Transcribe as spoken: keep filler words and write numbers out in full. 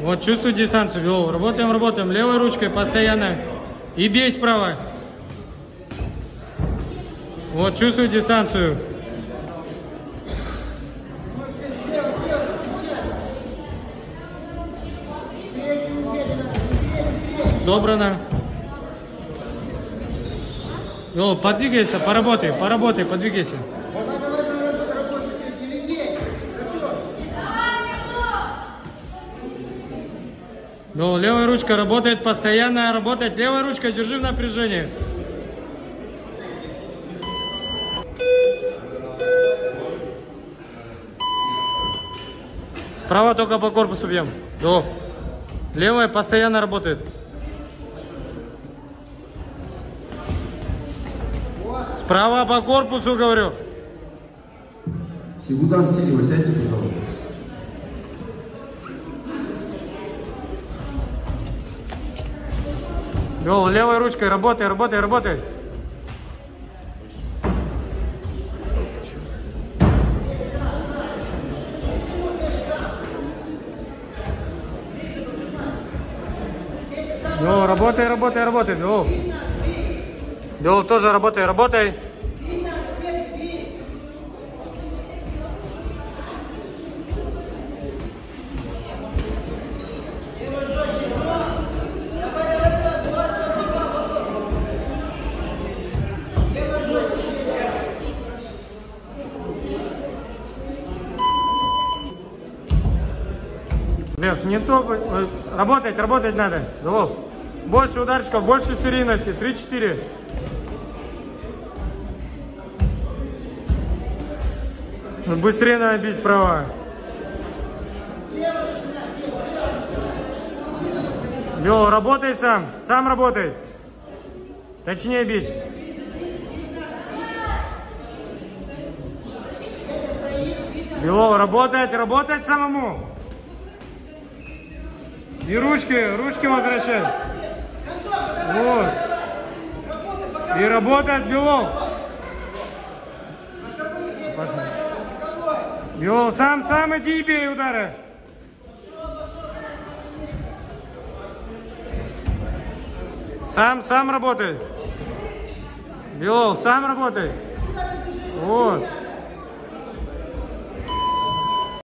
Вот, чувствуй дистанцию, Белов. Работаем, работаем. Левой ручкой постоянно. И бей справа. Вот, чувствуй дистанцию. Добрано. Белов, подвигайся, поработай, поработай, подвигайся. Ну, левая ручка работает постоянно, работает. Левая ручка, держи в напряжении. Справа только по корпусу бьем. До. Левая постоянно работает. Справа по корпусу, говорю. Секундант, сядьте, сядьте, пожалуйста. Гол, левой ручкой работай, работай, работай. Гол, работай, работай, работай, гол. Гол, тоже работай, работай. Лев, не только. Работать, работать надо. Голов. Больше ударчиков, больше серийности. три-четыре. Быстрее надо бить справа. Лев, работай сам. Сам работай. Точнее бить. Лев, работать, работать самому. И ручки, ручки возвращай. Вот. И работает Белов. Белов, сам, сам иди и бей удары. Сам, сам работай. Белов, сам работай. Вот.